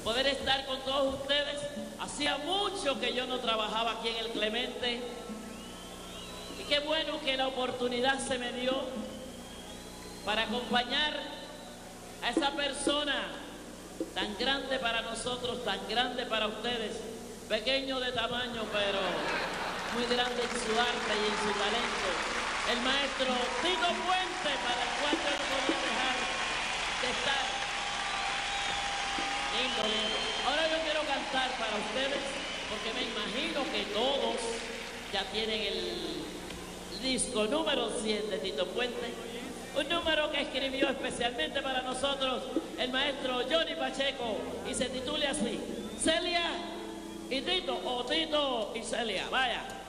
poder estar con todos ustedes. Hacía mucho que yo no trabajaba aquí en el Clemente. Y qué bueno que la oportunidad se me dio para acompañar a esa persona tan grande para nosotros, tan grande para ustedes, pequeño de tamaño, pero muy grande en su arte y en su talento. El maestro Tito Puente, para el cual yo no podía dejar de estar. Lindo, lindo. Ahora yo quiero cantar para ustedes, porque me imagino que todos ya tienen el disco número 100 de Tito Puente. Un número que escribió especialmente para nosotros el maestro Johnny Pacheco y se titula así: Celia y Tito, o Tito y Celia. Vaya.